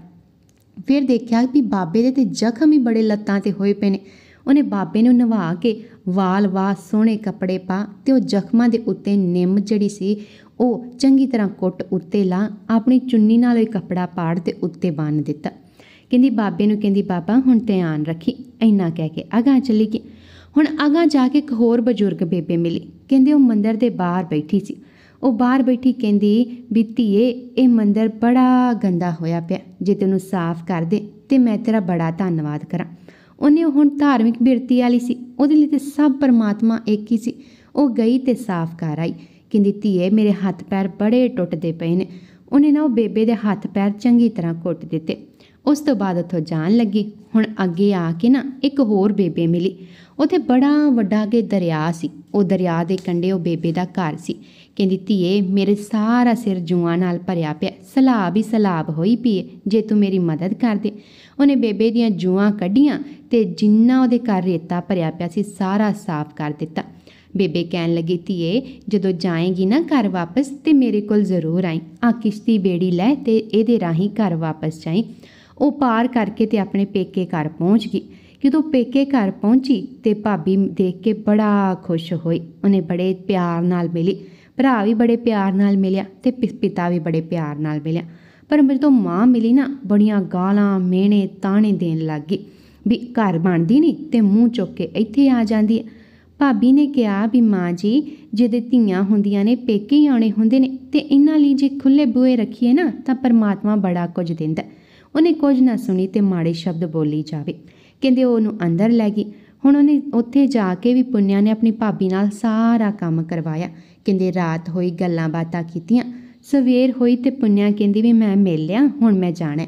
[SPEAKER 1] ਫਿਰ ਦੇਖਿਆ ਵੀ ਬਾਬੇ ਦੇ ਤੇ ਜ਼ਖਮ ਹੀ ਬੜੇ ਲੱਤਾਂ ਤੇ ਹੋਏ ਪਏ ਨੇ। ਉਹਨੇ ਬਾਬੇ ਨੂੰ ਨਵਾ ਕੇ ਵਾਲ ਵਾਹ ਸੋਹਣੇ ਕੱਪੜੇ ਪਾ ਤੇ ਉਹ ਜ਼ਖਮਾਂ ਦੇ ਉੱਤੇ ਨਿੰਮ ਜਿਹੜੀ ਸੀ ਉਹ ਚੰਗੀ ਤਰ੍ਹਾਂ ਕੁੱਟ ਉੱਤੇ ਲਾ, ਆਪਣੀ ਚੁੰਨੀ ਨਾਲ ਇਹ ਕੱਪੜਾ ਪਾੜ ਤੇ ਉੱਤੇ ਬੰਨ੍ਹ ਦਿੱਤਾ। ਕਹਿੰਦੀ ਬਾਬੇ ਨੂੰ ਕਹਿੰਦੀ ਬਾਬਾ ਹੁਣ ਧਿਆਨ ਰੱਖੀ, ਇੰਨਾ ਕਹਿ ਕੇ ਅਗਾਂਹ ਚਲੀ ਗਈ। ਹੁਣ ਅਗਾਂਹ ਜਾ ਕੇ ਇੱਕ ਹੋਰ ਬਜ਼ੁਰਗ ਬੇਬੇ ਮਿਲੀ। ਕਹਿੰਦੇ ਉਹ ਮੰਦਿਰ ਦੇ ਬਾਹਰ ਬੈਠੀ ਸੀ। ਉਹ ਬਾਹਰ ਬੈਠੀ ਕਹਿੰਦੀ ਵੀ ਧੀਏ ਇਹ ਮੰਦਿਰ ਬੜਾ ਗੰਦਾ ਹੋਇਆ ਪਿਆ, ਜੇ ਤੈਨੂੰ ਸਾਫ਼ ਕਰ ਦੇ ਤੇ ਮੈਂ ਤੇਰਾ ਬੜਾ ਧੰਨਵਾਦ ਕਰਾਂ। ਉਹਨੇ ਹੁਣ ਧਾਰਮਿਕ ਬਿਰਤੀ ਵਾਲੀ ਸੀ, ਉਹਦੇ ਲਈ ਤੇ ਸਭ ਪਰਮਾਤਮਾ ਇੱਕ ਹੀ ਸੀ। ਉਹ ਗਈ ਤੇ ਸਾਫ਼ ਕਰ ਆਈ। ਕਹਿੰਦੀ ਧੀਏ ਮੇਰੇ ਹੱਥ ਪੈਰ ਬੜੇ ਟੁੱਟਦੇ ਪਏ ਨੇ। ਉਹਨੇ ਨਾ ਉਹ ਬੇਬੇ ਦੇ ਹੱਥ ਪੈਰ ਚੰਗੀ ਤਰ੍ਹਾਂ ਕੁੱਟ ਦਿੱਤੇ। ਉਸ ਤੋਂ ਬਾਅਦ ਉੱਥੋਂ ਜਾਣ ਲੱਗੀ। ਹੁਣ ਅੱਗੇ ਆ ਕੇ ਨਾ ਇੱਕ ਹੋਰ ਬੇਬੇ ਮਿਲੀ। ਉੱਥੇ ਬੜਾ ਵੱਡਾ ਅੱਗੇ ਦਰਿਆ ਸੀ। ਉਹ ਦਰਿਆ ਦੇ ਕੰਢੇ ਉਹ ਬੇਬੇ ਦਾ ਘਰ ਸੀ। ਕਹਿੰਦੀ ਧੀਏ ਮੇਰੇ ਸਾਰਾ ਸਿਰ ਜੂਆਂ ਨਾਲ ਭਰਿਆ ਪਿਆ, ਸਲਾਬ ਹੀ ਸਲਾਬ ਹੋਈ ਪਈ, ਜੇ ਤੂੰ ਮੇਰੀ ਮਦਦ ਕਰ ਦੇ। ਉਹਨੇ ਬੇਬੇ ਦੀਆਂ ਜੂਆਂ ਕੱਢੀਆਂ ਤੇ ਜਿੰਨਾ ਉਹਦੇ ਘਰ ਰੇਤਾ ਭਰਿਆ ਪਿਆ ਸੀ ਸਾਰਾ ਸਾਫ਼ ਕਰ ਦਿੱਤਾ। ਬੇਬੇ ਕਹਿਣ ਲੱਗੀ ਧੀਏ ਜਦੋਂ ਜਾਏਗੀ ਨਾ ਘਰ ਵਾਪਸ ਤੇ ਮੇਰੇ ਕੋਲ ਜ਼ਰੂਰ ਆਈ, ਆ ਕਿਸ਼ਤੀ ਬੇੜੀ ਲੈ ਤੇ ਇਹਦੇ ਰਾਹੀਂ ਘਰ ਵਾਪਸ ਜਾਈ। ਉਹ ਪਾਰ ਕਰਕੇ ਤੇ ਆਪਣੇ ਪੇਕੇ ਘਰ ਪਹੁੰਚ ਗਈ। ਜਦੋਂ ਪੇਕੇ ਘਰ ਪਹੁੰਚੀ ਤੇ ਭਾਬੀ ਦੇਖ ਕੇ ਬੜਾ ਖੁਸ਼ ਹੋਈ। ਉਹਨੇ ਬੜੇ ਪਿਆਰ ਨਾਲ ਮਿਲੀ, ਭਰਾ ਵੀ ਬੜੇ ਪਿਆਰ ਨਾਲ ਮਿਲਿਆ ਤੇ ਪਿਤਾ ਵੀ ਬੜੇ ਪਿਆਰ ਨਾਲ ਮਿਲਿਆ। ਪਰ ਜਦੋਂ ਮਾਂ ਮਿਲੀ ਨਾ ਬੜੀਆਂ ਗਾਲਾਂ ਮਿਹਣੇ ਤਾਣੇ ਦੇਣ ਲੱਗ ਗਈ ਵੀ ਘਰ ਬਣਦੀ ਨਹੀਂ ਤੇ ਮੂੰਹ ਚੁੱਕ ਕੇ ਇੱਥੇ ਆ ਜਾਂਦੀ ਹੈ। ਭਾਬੀ ਨੇ ਕਿਹਾ ਵੀ ਮਾਂ ਜੀ ਜਿਹਦੇ ਧੀਆਂ ਹੁੰਦੀਆਂ ਨੇ ਪੇਕੇ ਹੀ ਆਉਣੇ ਹੁੰਦੇ ਨੇ ਤੇ ਇਹਨਾਂ ਲਈ ਜੇ ਖੁੱਲੇ ਬੂਹੇ ਰੱਖੀਏ ਨਾ ਤਾਂ ਪਰਮਾਤਮਾ ਬੜਾ ਕੁਝ ਦਿੰਦਾ। ਉਹਨੇ ਕੁਝ ਨਾ ਸੁਣੀ ਤੇ ਮਾੜੇ ਸ਼ਬਦ ਬੋਲੀ ਜਾਵੇ। ਕਹਿੰਦੇ ਉਹਨੂੰ ਅੰਦਰ ਲੈ ਗਈ। ਹੁਣ ਉਹਨੇ ਉੱਥੇ ਜਾ ਕੇ ਵੀ ਪੁੰਨਿਆ ਨੇ ਆਪਣੀ ਭਾਬੀ ਨਾਲ ਸਾਰਾ ਕੰਮ ਕਰਵਾਇਆ। ਕਹਿੰਦੇ ਰਾਤ ਹੋਈ, ਗੱਲਾਂ ਬਾਤਾਂ ਕੀਤੀਆਂ। ਸਵੇਰ ਹੋਈ ਤੇ ਪੁੰਨਿਆ ਕਹਿੰਦੀ ਵੀ ਮੈਂ ਮਿਲ ਲਿਆ, ਹੁਣ ਮੈਂ ਜਾਣਾ।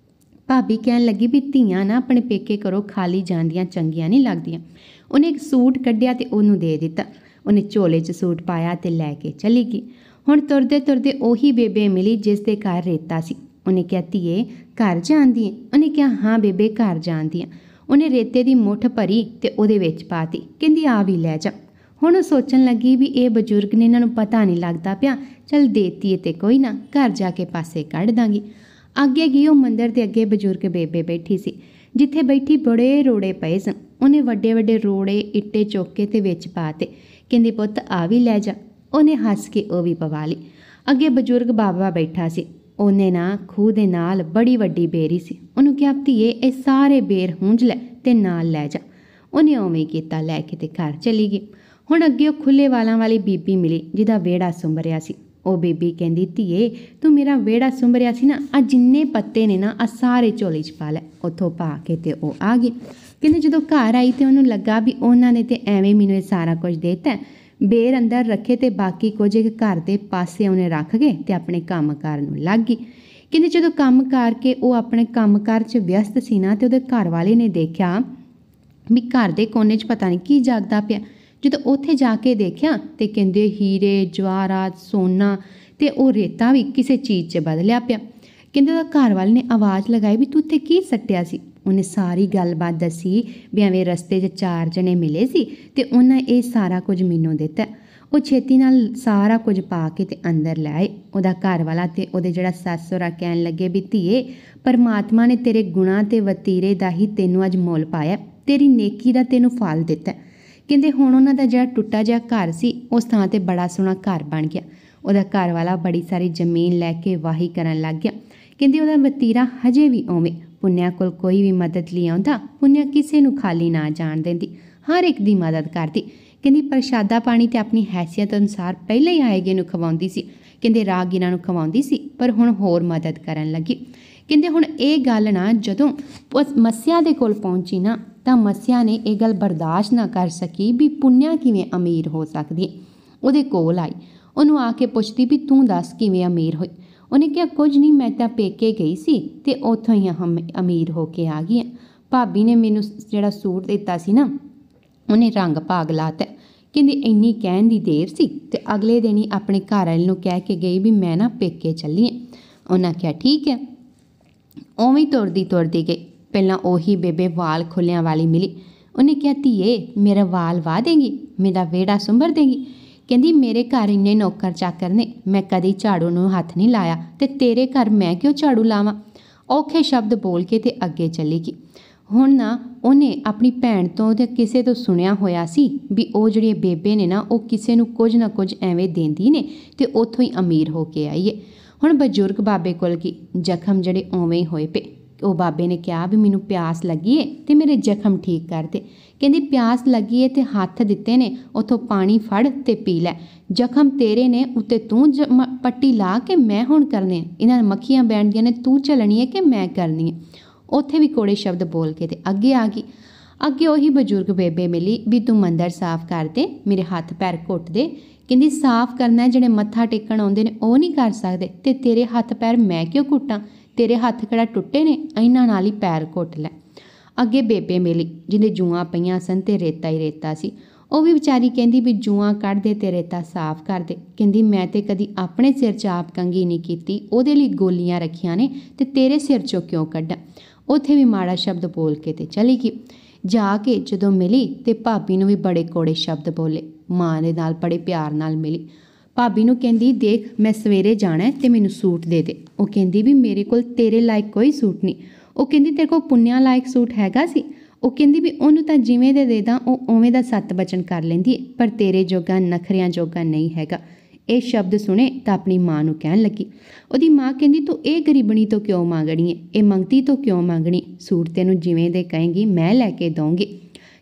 [SPEAKER 1] ਭਾਬੀ ਕਹਿਣ ਲੱਗੀ ਵੀ ਧੀਆਂ ਨਾ ਆਪਣੇ ਪੇਕੇ ਘਰੋਂ ਖਾਲੀ ਜਾਂਦੀਆਂ ਚੰਗੀਆਂ ਨਹੀਂ ਲੱਗਦੀਆਂ। ਉਹਨੇ ਇੱਕ ਸੂਟ ਕੱਢਿਆ ਤੇ ਉਹਨੂੰ ਦੇ ਦਿੱਤਾ। ਉਹਨੇ ਝੋਲੇ 'ਚ ਸੂਟ ਪਾਇਆ ਤੇ ਲੈ ਕੇ ਚਲੀ ਗਈ। ਹੁਣ ਤੁਰਦੇ ਤੁਰਦੇ ਉਹੀ ਬੇਬੇ ਮਿਲੀ ਜਿਸ ਦੇ ਘਰ ਰੇਤਾ ਸੀ। ਉਹਨੇ ਕਿਹਾ ਧੀਏ ਘਰ ਜਾਂਦੀ ਹੈ? ਉਹਨੇ ਕਿਹਾ ਹਾਂ ਬੇਬੇ ਘਰ ਜਾਂਦੀ ਹਾਂ। ਉਹਨੇ ਰੇਤੇ ਦੀ ਮੁੱਠ ਭਰੀ ਤੇ ਉਹਦੇ ਵਿੱਚ ਪਾਤੀ। ਕਹਿੰਦੀ ਆ ਵੀ ਲੈ ਜਾ। ਹੁਣ ਉਹ ਸੋਚਣ ਲੱਗੀ ਵੀ ਇਹ ਬਜ਼ੁਰਗ ਨੇ, ਇਹਨਾਂ ਨੂੰ ਪਤਾ ਨਹੀਂ ਲੱਗਦਾ ਪਿਆ, ਚੱਲ ਦੇਤੀ ਤੇ ਕੋਈ ਨਾ, ਘਰ ਜਾ ਕੇ ਪਾਸੇ ਕੱਢ ਦਾਂਗੀ। ਅੱਗੇ ਗਈ। ਉਹ ਮੰਦਰ ਦੇ ਅੱਗੇ ਬਜ਼ੁਰਗ ਬੇਬੇ ਬੈਠੀ ਸੀ। ਜਿੱਥੇ ਬੈਠੀ ਬੜੇ ਰੋੜੇ ਪਏ ਸਨ। ਉਹਨੇ ਵੱਡੇ ਵੱਡੇ ਰੋੜੇ ਇੱਟੇ ਚੁੱਕ ਕੇ ਤੇ ਵਿੱਚ ਪਾਤੇ। ਕਹਿੰਦੀ ਪੁੱਤ ਆ ਵੀ ਲੈ ਜਾ। ਉਹਨੇ ਹੱਸ ਕੇ ਉਹ ਵੀ ਪਵਾ ਲਈ। ਅੱਗੇ ਬਜ਼ੁਰਗ ਬਾਬਾ ਬੈਠਾ ਸੀ। ਉਹਨੇ ਨਾ ਖੂਹ ਦੇ ਨਾਲ ਬੜੀ ਵੱਡੀ ਬੇਰੀ ਸੀ। ਉਹਨੂੰ ਕਿਹਾ ਧੀਏ ਇਹ ਸਾਰੇ ਬੇਰ ਹੂੰਝ ਲੈ ਤੇ ਨਾਲ ਲੈ ਜਾ। ਉਹਨੇ ਉਵੇਂ ਕੀਤਾ, ਲੈ ਕੇ ਤੇ ਘਰ ਚਲੀ ਗਈ। ਹੁਣ ਅੱਗੇ ਉਹ ਖੁੱਲੇ ਵਾਲਾਂ ਵਾਲੀ ਬੀਬੀ ਮਿਲੀ ਜਿਹਦਾ ਵਿਹੜਾ ਸੁੰਬਰਿਆ ਸੀ। ਉਹ ਬੀਬੀ ਕਹਿੰਦੀ ਧੀਏ ਤੂੰ ਮੇਰਾ ਵਿਹੜਾ ਸੁੰਬਰਿਆ ਸੀ ਨਾ, ਆ ਜਿੰਨੇ ਪੱਤੇ ਨੇ ਨਾ ਆ ਸਾਰੇ ਝੋਲੇ 'ਚ ਪਾ ਲੈ। ਉੱਥੋਂ ਪਾ ਕੇ ਤੇ ਉਹ ਆ ਗਈ। ਕਹਿੰਦੇ ਜਦੋਂ ਘਰ ਆਈ ਤੇ ਉਹਨੂੰ ਲੱਗਾ ਵੀ ਉਹਨਾਂ ਨੇ ਤੇ ਐਵੇਂ ਮੈਨੂੰ ਇਹ ਸਾਰਾ ਕੁਝ ਦੇ ਦਿੱਤਾ। ਬੇਰ ਅੰਦਰ ਰੱਖੇ ਤੇ ਬਾਕੀ ਕੁਝ ਇੱਕ ਘਰ ਦੇ ਪਾਸੇ ਉਹਨੇ ਰੱਖ ਗਏ ਤੇ ਆਪਣੇ ਕੰਮਕਾਰ ਨੂੰ ਲੱਗ ਗਈ। ਕਹਿੰਦੇ ਜਦੋਂ ਕੰਮ ਕਰਕੇ ਉਹ ਆਪਣੇ ਕੰਮਕਾਰ 'ਚ ਵਿਅਸਤ ਸੀ ਨਾ ਤੇ ਉਹਦੇ ਘਰ ਵਾਲੇ ਨੇ ਦੇਖਿਆ ਵੀ ਘਰ ਦੇ ਕੋਨੇ 'ਚ ਪਤਾ ਨਹੀਂ ਕੀ ਜਾਗਦਾ ਪਿਆ। ਜਦੋਂ ਉੱਥੇ ਜਾ ਕੇ ਦੇਖਿਆ ਤੇ ਕਹਿੰਦੇ ਹੀਰੇ ਜਵਾਹਰਾਤ ਸੋਨਾ ਤੇ ਉਹ ਰੇਤਾ ਵੀ ਕਿਸੇ ਚੀਜ਼ 'ਚ ਬਦਲਿਆ ਪਿਆ। ਕਹਿੰਦੇ ਉਹਦਾ ਘਰ ਵਾਲੇ ਨੇ ਆਵਾਜ਼ ਲਗਾਈ ਵੀ ਤੂੰ ਇੱਥੇ ਕੀ ਸੱਟਿਆ ਸੀ? ਉਹਨੇ ਸਾਰੀ ਗੱਲਬਾਤ ਦੱਸੀ ਵੀ ਐਵੇਂ ਰਸਤੇ 'ਚ 4 ਜਣੇ ਮਿਲੇ ਸੀ ਤੇ ਉਹਨਾਂ ਇਹ ਸਾਰਾ ਕੁਝ ਮੈਨੂੰ ਦਿੱਤਾ। ਉਹ ਛੇਤੀ ਨਾਲ ਸਾਰਾ ਕੁਝ ਪਾ ਕੇ ਤੇ ਅੰਦਰ ਲੈ ਆਏ। ਉਹਦਾ ਘਰ ਵਾਲਾ ਤੇ ਉਹਦੇ ਜਿਹੜਾ ਸੱਸ ਸਹੁਰਾ ਕਹਿਣ ਲੱਗੇ ਵੀ ਧੀਏ ਪਰਮਾਤਮਾ ਨੇ ਤੇਰੇ ਗੁਣਾਂ ਤੇ ਵਤੀਰੇ ਦਾ ਹੀ ਤੈਨੂੰ ਅੱਜ ਮੁੱਲ ਪਾਇਆ, ਤੇਰੀ ਨੇਕੀ ਦਾ ਤੈਨੂੰ ਫਲ ਦਿੱਤਾ। ਕਹਿੰਦੇ ਹੁਣ ਉਹਨਾਂ ਦਾ ਜਿਹੜਾ ਟੁੱਟਾ ਜਿਹਾ ਘਰ ਸੀ ਉਸ ਥਾਂ ਤੇ ਬੜਾ ਸੋਹਣਾ ਘਰ ਬਣ ਗਿਆ। ਉਹਦਾ ਘਰ ਵਾਲਾ ਬੜੀ ਸਾਰੀ ਜ਼ਮੀਨ ਲੈ ਕੇ ਵਾਹੀ ਕਰਨ ਲੱਗ ਗਿਆ। ਕਹਿੰਦੇ ਉਹਦਾ ਵਤੀਰਾ ਹਜੇ ਵੀ ਉਵੇਂ। ਪੁੰਨਿਆ ਕੋਲ ਕੋਈ ਵੀ ਮਦਦ ਲਈ ਆਉਂਦਾ, ਪੁੰਨਿਆ ਕਿਸੇ ਨੂੰ ਖਾਲੀ ਨਾ ਜਾਣ ਦਿੰਦੀ, ਹਰ ਇੱਕ ਦੀ ਮਦਦ ਕਰਦੀ। ਕਹਿੰਦੀ ਪ੍ਰਸ਼ਾਦਾ ਪਾਣੀ ਤੇ ਆਪਣੀ ਹੈਸੀਅਤ ਅਨੁਸਾਰ ਪਹਿਲਾਂ ਹੀ ਆਏਗੇ ਨੂੰ ਖਵਾਉਂਦੀ ਸੀ। ਕਹਿੰਦੇ ਰਾਹਗੀਰਾਂ ਨੂੰ ਖਵਾਉਂਦੀ ਸੀ, ਪਰ ਹੁਣ ਹੋਰ ਮਦਦ ਕਰਨ ਲੱਗੀ। ਕਹਿੰਦੇ ਹੁਣ ਇਹ ਗੱਲ ਨਾ ਜਦੋਂ ਉਸ ਮੱਸਿਆ ਦੇ ਕੋਲ ਪਹੁੰਚੀ ਨਾ ਤਾਂ ਮੱਸਿਆ ਨੇ ਇਹ ਗੱਲ ਬਰਦਾਸ਼ਤ ਨਾ ਕਰ ਸਕੀ ਵੀ ਪੁੰਨਿਆ ਕਿਵੇਂ ਅਮੀਰ ਹੋ ਸਕਦੀ ਹੈ। ਉਹਦੇ ਕੋਲ ਆਈ, ਉਹਨੂੰ ਆ ਕੇ ਪੁੱਛਦੀ ਵੀ ਤੂੰ ਦੱਸ ਕਿਵੇਂ ਅਮੀਰ ਹੋਈ? ਉਹਨੇ ਕਿਹਾ ਕੁਝ ਨਹੀਂ, ਮੈਂ ਤਾਂ ਪੇਕੇ ਗਈ ਸੀ ਤੇ ਉੱਥੋਂ ਹੀ ਅਮੀਰ ਹੋ ਕੇ ਆ ਗਈ ਹਾਂ। ਭਾਬੀ ਨੇ ਮੈਨੂੰ ਜਿਹੜਾ ਸੂਟ ਦਿੱਤਾ ਸੀ ਨਾ ਉਹਨੇ ਰੰਗ ਭਾਗ ਲਾਤਾ। ਕਹਿੰਦੀ ਇੰਨੀ ਕਹਿਣ ਦੀ ਦੇਰ ਸੀ ਤੇ ਅਗਲੇ ਦਿਨ ਹੀ ਆਪਣੇ ਘਰ ਵਾਲੇ ਨੂੰ ਕਹਿ ਕੇ ਗਈ ਵੀ ਮੈਂ ਨਾ ਪੇਕੇ ਚੱਲੀ ਹਾਂ। ਉਹਨਾਂ ਕਿਹਾ ਠੀਕ ਹੈ। ਉਵੇਂ ਤੁਰਦੀ ਗਈ। ਪਹਿਲਾਂ ਉਹੀ ਬੇਬੇ ਵਾਲ ਖੁੱਲਿਆਂ ਵਾਲੀ ਮਿਲੀ। ਉਹਨੇ ਕਿਹਾ ਧੀਏ ਮੇਰਾ ਵਾਲ ਵਾਹ ਦੇਂਗੀ, ਮੇਰਾ ਵਿਹੜਾ ਸੁੰਬਰ ਦੇਂਗੀ? ਕਹਿੰਦੀ ਮੇਰੇ ਘਰ ਇੰਨੇ ਨੌਕਰ ਚਾਕਰ ਨੇ, ਮੈਂ ਕਦੀ ਝਾੜੂ ਨੂੰ ਹੱਥ ਨਹੀਂ ਲਾਇਆ ਤੇ ਤੇਰੇ ਘਰ ਮੈਂ ਕਿਉਂ ਝਾੜੂ ਲਾਵਾਂ? ਔਖੇ ਸ਼ਬਦ ਬੋਲ ਕੇ ਤੇ ਅੱਗੇ ਚਲੀ ਗਈ। ਹੁਣ ਨਾ ਉਹਨੇ ਆਪਣੀ ਭੈਣ ਤੋਂ ਤੇ ਕਿਸੇ ਤੋਂ ਸੁਣਿਆ ਹੋਇਆ ਸੀ ਵੀ ਉਹ ਜਿਹੜੀ ਬੇਬੇ ਨੇ ਨਾ ਉਹ ਕਿਸੇ ਨੂੰ ਕੁਝ ਨਾ ਕੁਝ ਐਵੇਂ ਦਿੰਦੀ ਨੇ ਤੇ ਉੱਥੋਂ ਹੀ ਅਮੀਰ ਹੋ ਕੇ ਆਈ ਹੈ। ਹੁਣ ਬਜ਼ੁਰਗ ਬਾਬੇ ਕੋਲ ਗਈ। ਜ਼ਖਮ ਜਿਹੜੇ ਉਵੇਂ ਹੋਏ ਪਏ। ਉਹ ਬਾਬੇ ਨੇ ਕਿਹਾ ਵੀ ਮੈਨੂੰ ਪਿਆਸ ਲੱਗੀ ਏ ਤੇ ਮੇਰੇ ਜ਼ਖਮ ਠੀਕ ਕਰ ਦੇ। ਕਹਿੰਦੀ ਪਿਆਸ ਲੱਗੀ ਏ ਤੇ ਹੱਥ ਦਿੱਤੇ ਨੇ, ਉੱਥੋਂ ਪਾਣੀ ਫੜ ਤੇ ਪੀ ਲੈ। ਜ਼ਖਮ ਤੇਰੇ ਨੇ, ਉੱਤੇ ਤੂੰ ਪੱਟੀ ਲਾ ਕੇ ਮੈਂ ਹੁਣ ਕਰਨੇ, ਇਹਨਾਂ ਮੱਖੀਆਂ ਬੈਠਦੀਆਂ ਨੇ, ਤੂੰ ਝੱਲਣੀ ਹੈ ਕਿ ਮੈਂ ਕਰਨੀ ਹੈ? ਉੱਥੇ ਵੀ ਕੋੜੇ ਸ਼ਬਦ ਬੋਲ ਕੇ ਤੇ ਅੱਗੇ ਆ ਗਈ। ਅੱਗੇ ਉਹੀ ਬਜ਼ੁਰਗ ਬੇਬੇ ਮਿਲੀ ਵੀ ਤੂੰ ਮੰਦਰ ਸਾਫ਼ ਕਰ ਦੇ, ਮੇਰੇ ਹੱਥ ਪੈਰ ਘੁੱਟ ਦੇ। ਕਹਿੰਦੀ ਸਾਫ਼ ਕਰਨਾ ਜਿਹੜੇ ਮੱਥਾ ਟੇਕਣ ਆਉਂਦੇ ਨੇ ਉਹ ਨਹੀਂ ਕਰ ਸਕਦੇ ਤੇ ਤੇਰੇ ਹੱਥ ਪੈਰ ਮੈਂ ਕਿਉਂ ਘੁੱਟਾਂ? ਤੇਰੇ ਹੱਥ ਕਿਹੜਾ ਟੁੱਟੇ ਨੇ? ਇਹਨਾਂ ਨਾਲ ਹੀ ਪੈਰ ਘੁੱਟ ਲੈ। ਅੱਗੇ ਬੇਬੇ ਮਿਲੀ ਜਿਹਦੇ ਜੂਆਂ ਪਈਆਂ ਸਨ ਤੇ ਰੇਤਾ ਹੀ ਰੇਤਾ ਸੀ। ਉਹ ਵੀ ਵਿਚਾਰੀ ਕਹਿੰਦੀ ਵੀ ਜੂਆਂ ਕੱਢ ਦੇ ਤੇ ਰੇਤਾ ਸਾਫ਼ ਕਰ ਦੇ। ਕਹਿੰਦੀ ਮੈਂ ਤੇ ਕਦੀ ਆਪਣੇ ਸਿਰ 'ਚ ਆਪ ਕੰਘੀ ਨਹੀਂ ਕੀਤੀ, ਉਹਦੇ ਲਈ ਗੋਲੀਆਂ ਰੱਖੀਆਂ ਨੇ ਤੇ ਤੇਰੇ ਸਿਰ 'ਚੋਂ ਕਿਉਂ ਕੱਢਾਂ? ਉੱਥੇ ਵੀ ਮਾੜਾ ਸ਼ਬਦ ਬੋਲ ਕੇ ਤੇ ਚਲੀ ਗਈ। ਜਾ ਕੇ ਜਦੋਂ ਮਿਲੀ ਤੇ ਭਾਬੀ ਨੂੰ ਵੀ ਬੜੇ ਕੋੜੇ ਸ਼ਬਦ ਬੋਲੇ। ਮਾਂ ਦੇ ਨਾਲ ਬੜੇ ਪਿਆਰ ਨਾਲ ਮਿਲੀ। ਭਾਬੀ ਨੂੰ ਕਹਿੰਦੀ ਦੇਖ ਮੈਂ ਸਵੇਰੇ ਜਾਣਾ ਤੇ ਮੈਨੂੰ ਸੂਟ ਦੇ ਦੇ। ਉਹ ਕਹਿੰਦੀ ਵੀ ਮੇਰੇ ਕੋਲ ਤੇਰੇ ਲਾਇਕ ਕੋਈ ਸੂਟ ਨਹੀਂ। ਉਹ ਕਹਿੰਦੀ ਤੇਰੇ ਕੋਲ ਪੁੰਨਿਆ ਲਾਇਕ ਸੂਟ ਹੈਗਾ ਸੀ? ਉਹ ਕਹਿੰਦੀ ਵੀ ਉਹਨੂੰ ਤਾਂ ਜਿਵੇਂ ਦੇ ਦਾਂ ਉਹ ਉਵੇਂ ਦਾ ਸੱਤ ਬਚਨ ਕਰ ਲੈਂਦੀ ਹੈ, ਪਰ ਤੇਰੇ ਜੋਗਾ ਨਖਰਿਆਂ ਜੋਗਾ ਨਹੀਂ ਹੈਗਾ। ਇਹ ਸ਼ਬਦ ਸੁਣੇ ਤਾਂ ਆਪਣੀ ਮਾਂ ਨੂੰ ਕਹਿਣ ਲੱਗੀ। ਉਹਦੀ ਮਾਂ ਕਹਿੰਦੀ ਤੂੰ ਇਹ ਗਰੀਬਣੀ ਤੋਂ ਕਿਉਂ ਮੰਗਣੀ ਹੈ? ਇਹ ਮੰਗਤੀ ਤੋਂ ਕਿਉਂ ਮੰਗਣੀ? ਸੂਟ ਤੈਨੂੰ ਜਿਵੇਂ ਦੇ ਕਹੇਂਗੀ ਮੈਂ ਲੈ ਕੇ ਦਊਂਗੀ।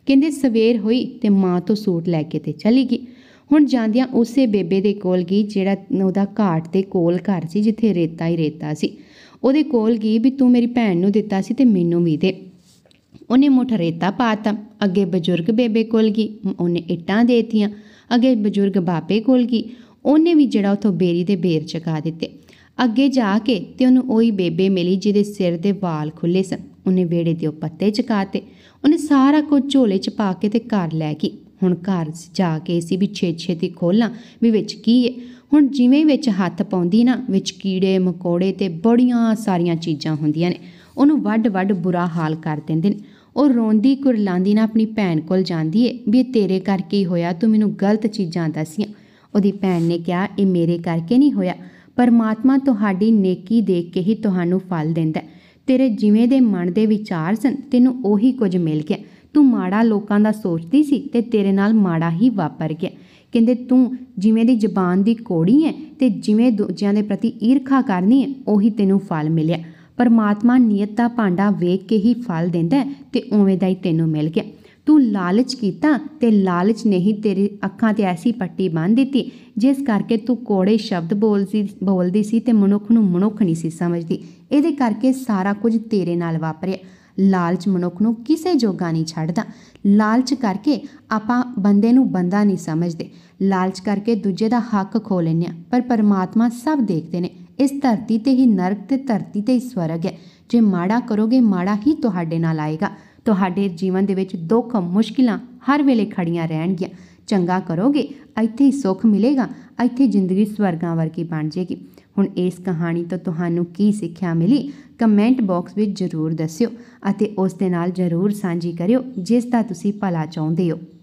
[SPEAKER 1] ਕਹਿੰਦੇ ਸਵੇਰ ਹੋਈ ਤੇ ਮਾਂ ਤੋਂ ਸੂਟ ਲੈ ਕੇ ਤੇ ਚਲੀ ਗਈ। ਹੁਣ ਜਾਂਦਿਆਂ ਉਸੇ ਬੇਬੇ ਦੇ ਕੋਲ ਗਈ ਜਿਹੜਾ ਉਹਦਾ ਘਾਟ ਦੇ ਕੋਲ ਘਰ ਸੀ, ਜਿੱਥੇ ਰੇਤਾ ਹੀ ਰੇਤਾ ਸੀ। ਉਹਦੇ ਕੋਲ ਗਈ ਵੀ ਤੂੰ ਮੇਰੀ ਭੈਣ ਨੂੰ ਦਿੱਤਾ ਸੀ ਤੇ ਮੈਨੂੰ ਵੀ ਦੇ। ਉਹਨੇ ਮੁੱਠ ਰੇਤਾ ਪਾਤਾ। ਅੱਗੇ ਬਜ਼ੁਰਗ ਬੇਬੇ ਕੋਲ ਗਈ, ਉਹਨੇ ਇੱਟਾਂ ਦੇਤੀਆਂ। ਅੱਗੇ ਬਜ਼ੁਰਗ ਬਾਬੇ ਕੋਲ ਗਈ, ਉਹਨੇ ਵੀ ਜਿਹੜਾ ਉੱਥੋਂ ਬੇਰੀ ਦੇ ਬੇਰ ਚਕਾ ਦਿੱਤੇ। ਅੱਗੇ ਜਾ ਕੇ ਤੇ ਉਹਨੂੰ ਉਹੀ ਬੇਬੇ ਮਿਲੀ ਜਿਹਦੇ ਸਿਰ ਦੇ ਵਾਲ ਖੁੱਲ੍ਹੇ ਸਨ। ਉਹਨੇ ਵਿਹੜੇ ਦੇ ਉਹ ਪੱਤੇ ਚਕਾਤੇ। ਉਹਨੇ ਸਾਰਾ ਕੁਝ ਝੋਲੇ 'ਚ ਪਾ ਕੇ ਤੇ ਘਰ ਲੈ ਗਈ। ਹੁਣ ਘਰ ਜਾ ਕੇ ਸੀ ਵੀ ਛੇਤੀ ਖੋਲ੍ਹਾਂ ਵੀ ਵਿੱਚ ਕੀ ਹੈ। ਹੁਣ ਜਿਵੇਂ ਵਿੱਚ ਹੱਥ ਪਾਉਂਦੀ ਨਾ, ਵਿੱਚ ਕੀੜੇ ਮਕੌੜੇ ਤੇ ਬੜੀਆਂ ਸਾਰੀਆਂ ਚੀਜ਼ਾਂ ਹੁੰਦੀਆਂ ਨੇ। ਉਹਨੂੰ ਵੱਢ ਬੁਰਾ ਹਾਲ ਕਰ ਦਿੰਦੇ ਨੇ। ਉਹ ਰੋਂਦੀ ਕੁਰਲਾਉਂਦੀ ਨਾ ਆਪਣੀ ਭੈਣ ਕੋਲ ਜਾਂਦੀ ਏ ਵੀ ਇਹ ਤੇਰੇ ਕਰਕੇ ਹੀ ਹੋਇਆ, ਤੂੰ ਮੈਨੂੰ ਗਲਤ ਚੀਜ਼ਾਂ ਦੱਸੀਆਂ। ਉਹਦੀ ਭੈਣ ਨੇ ਕਿਹਾ ਇਹ ਮੇਰੇ ਕਰਕੇ ਨਹੀਂ ਹੋਇਆ, ਪਰਮਾਤਮਾ ਤੁਹਾਡੀ ਨੇਕੀ ਦੇਖ ਕੇ ਹੀ ਤੁਹਾਨੂੰ ਫਲ ਦਿੰਦਾ। ਤੇਰੇ ਜਿਵੇਂ ਦੇ ਮਨ ਦੇ ਵਿਚਾਰ ਸਨ ਤੈਨੂੰ ਉਹੀ ਕੁਝ ਮਿਲ ਗਿਆ। ਤੂੰ ਮਾੜਾ ਲੋਕਾਂ ਦਾ ਸੋਚਦੀ ਸੀ ਤੇ ਤੇਰੇ ਨਾਲ ਮਾੜਾ ਹੀ ਵਾਪਰ ਗਿਆ। ਕਹਿੰਦੇ ਤੂੰ ਜਿਵੇਂ ਦੀ ਜ਼ਬਾਨ ਦੀ ਕੌੜੀ ਹੈ ਤੇ ਜਿਵੇਂ ਦੂਜਿਆਂ ਦੇ ਪ੍ਰਤੀ ਈਰਖਾ ਕਰਨੀ ਹੈ, ਉਹੀ ਤੈਨੂੰ ਫਲ ਮਿਲਿਆ। ਪਰਮਾਤਮਾ ਨੀਅਤ ਦਾ ਭਾਂਡਾ ਵੇਖ ਕੇ ਹੀ ਫਲ ਦਿੰਦਾ ਤੇ ਉਵੇਂ ਦਾ ਹੀ ਤੈਨੂੰ ਮਿਲ ਗਿਆ। ਤੂੰ ਲਾਲਚ ਕੀਤਾ ਤੇ ਲਾਲਚ ਨੇ ਹੀ ਤੇਰੀ ਅੱਖਾਂ 'ਤੇ ਐਸੀ ਪੱਟੀ ਬੰਨ੍ਹ ਦਿੱਤੀ ਜਿਸ ਕਰਕੇ ਤੂੰ ਕੋੜੇ ਸ਼ਬਦ ਬੋਲਦੀ ਸੀ ਤੇ ਮਨੁੱਖ ਨੂੰ ਮਨੁੱਖ ਨਹੀਂ ਸੀ ਸਮਝਦੀ। ਇਹਦੇ ਕਰਕੇ ਸਾਰਾ ਕੁਝ ਤੇਰੇ ਨਾਲ ਵਾਪਰਿਆ। ਲਾਲਚ ਮਨੁੱਖ ਨੂੰ ਕਿਸੇ ਜੋਗਾ ਨਹੀਂ ਛੱਡਦਾ। ਲਾਲਚ ਕਰਕੇ ਆਪਾਂ ਬੰਦੇ ਨੂੰ ਬੰਦਾ ਨਹੀਂ ਸਮਝਦੇ। ਲਾਲਚ ਕਰਕੇ ਦੂਜੇ ਦਾ ਹੱਕ ਖੋਹ ਲੈਂਦੇ ਹਾਂ, ਪਰ ਪਰਮਾਤਮਾ ਸਭ ਦੇਖਦੇ ਨੇ। ਇਸ ਧਰਤੀ 'ਤੇ ਹੀ ਨਰਕ ਤੇ ਧਰਤੀ 'ਤੇ ਹੀ ਸਵਰਗ ਹੈ। ਜੇ ਮਾੜਾ ਕਰੋਗੇ ਮਾੜਾ ਹੀ ਤੁਹਾਡੇ ਨਾਲ ਆਏਗਾ। ਤੁਹਾਡੇ ਜੀਵਨ ਦੇ ਵਿੱਚ ਦੁੱਖ ਮੁਸ਼ਕਿਲਾਂ ਹਰ ਵੇਲੇ ਖੜੀਆਂ ਰਹਿਣਗੀਆਂ। ਚੰਗਾ ਕਰੋਗੇ ਇੱਥੇ ਹੀ ਸੁੱਖ ਮਿਲੇਗਾ, ਇੱਥੇ ਜ਼ਿੰਦਗੀ ਸਵਰਗਾਂ ਵਰਗੀ ਬਣ ਜਾਏਗੀ। ਹੁਣ ਇਸ ਕਹਾਣੀ ਤੋਂ ਤੁਹਾਨੂੰ ਕੀ ਸਿੱਖਿਆ ਮਿਲੀ, ਕਮੈਂਟ ਬਾਕਸ ਵਿੱਚ ਜ਼ਰੂਰ ਦੱਸਿਓ ਅਤੇ ਉਸ ਦੇ ਨਾਲ ਜ਼ਰੂਰ ਸਾਂਝੀ ਕਰਿਓ ਜਿਸ ਦਾ ਤੁਸੀਂ ਭਲਾ ਚਾਹੁੰਦੇ ਹੋ।